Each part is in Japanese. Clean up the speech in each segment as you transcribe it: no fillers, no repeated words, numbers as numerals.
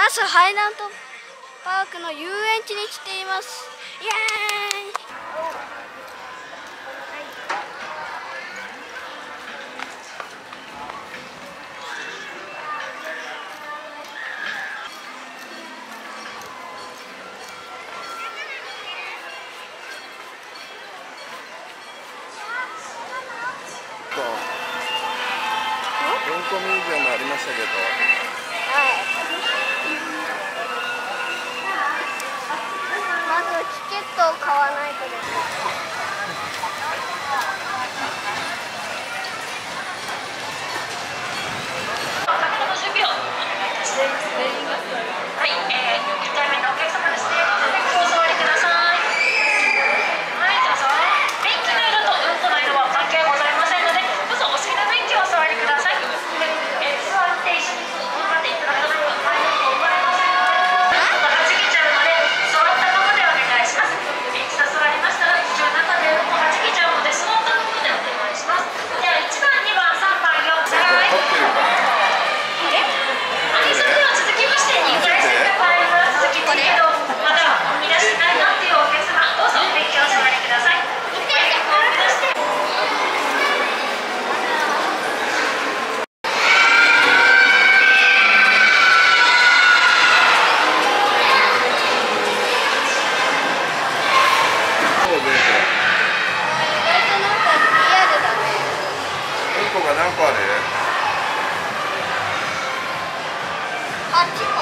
那須ハイランドパークの遊園地に来ています。イエーイ。 うんこミュージアムありましたけど。 まずチケットを買わないとです。 お酒の準備をお願いいたします。はい、1回目のお客様ですね。お座りください。はい、どうぞ。便器の色とうんこの色は関係ございませんので、どうぞお好きな便器をお座りください。座って一緒に引っ張っていただかないと前に行われませんので、はじけちゃうので座ったままでお願いします。一度座りましたら途中中でうんこはじけちゃうので座ったままでお願いします。じゃあ1番、2番、3番、4番、それでは続きまして2回戦が参ります。続きですけどまだ見出してないなっていうお客様、どうぞ勉強お座りください。1回戦を見出してうんこが何個ある 8個。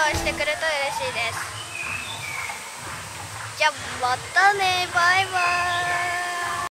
ローしてくれると嬉しいです。じゃあまたね、バイバイ。